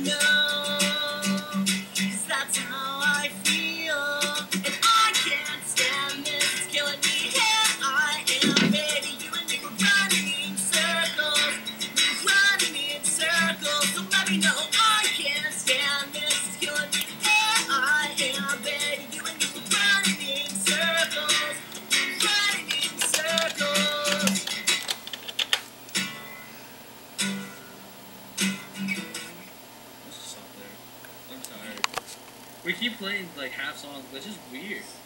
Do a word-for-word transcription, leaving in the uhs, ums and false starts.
know, 'cause that's how I feel. And I can't stand this, it's killing me. Here I am, baby, you and me were running in circles. We were running in circles, so let me know. I can't stand this, it's killing me. Here I am, baby, you and me were running in circles. We were running in circles. Let's just stop there. I'm tired. We keep playing like half songs, but it's just weird.